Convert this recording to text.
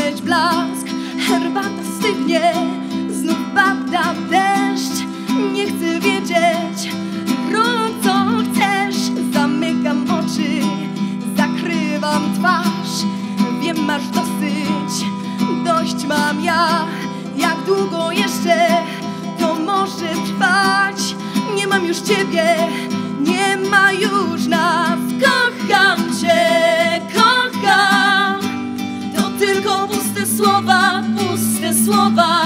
widzieć blask. Herbata stygnie, znów pada deszcz. Nie chcę wiedzieć, rób co chcesz. Zamykam oczy, zakrywam twarz. Wiem, masz dosyć, dość mam ja. Jak długo jeszcze to może trwać? Nie mam już ciebie, nie ma już nas. Kocham cię, kocham. To tylko puste słowa, puste słowa.